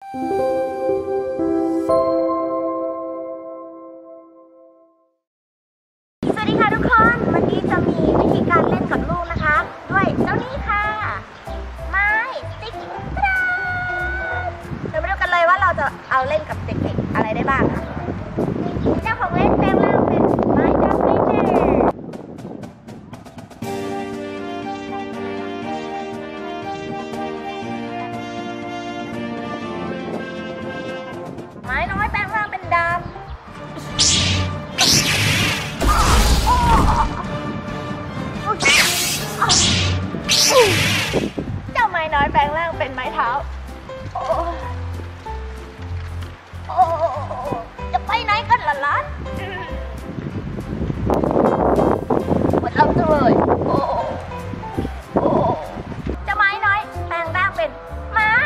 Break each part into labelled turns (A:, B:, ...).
A: สวัสดีค่ะทุกคนวันนี้จะมีวิธีการเล่นกับลูกนะคะด้วยเจ้านี้ค่ะไม้ติ๊กตราเดี๋ยวมาดูกันเลยว่าเราจะเอาเล่นกับเด็กๆอะไรได้บ้างค่ะเจ้าของเล่นแปลงร่างเป็นไม้ดับเบิลเจอร์ไม้น้อยแปลงร่างเป็นดาบเจ้าไม้น้อยแปลงร่างเป็นไม้เท้าจะไปไหนกันล่ะล้านหมดเราเลยเจ้าไม้น้อยแปลงร่างเป็นม้า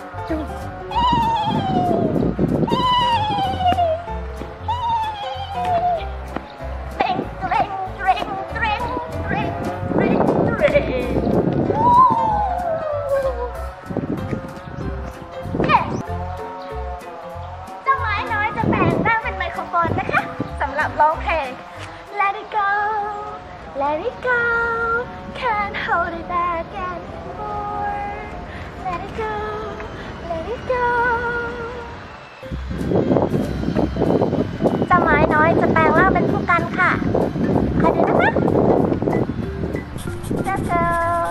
A: นะคะสำหรับร้องเพลง Let it go Let it go Can't hold it back anymore Let it go Let it go เจ้าไม้น้อยจะแปลงร่างเป็นผู้กันค่ะคอยดูนะคะ Let's go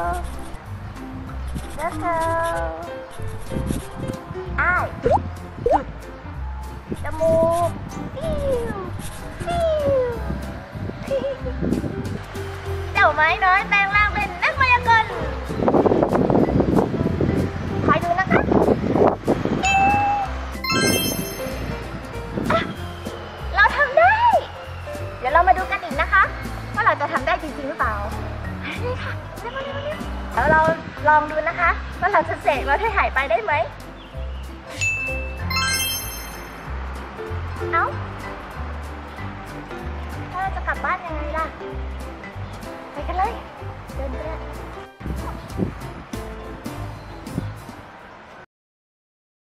A: Let's go อ้ายจมูกเจ้าไม้น้อยแปลงร่างเป็นนักมายากลคอยดูนะคะเราทำได้เดี๋ยวเรามาดูกันอีกนะคะว่าเราจะทำได้จริงๆหรือเปล่านี่ค่ะแล้วเราลองดูนะคะว่าเราจะเสกรถให้หายไปได้ไหมเอ้าแล้วเราจะกลับบ้านยังไงล่ะ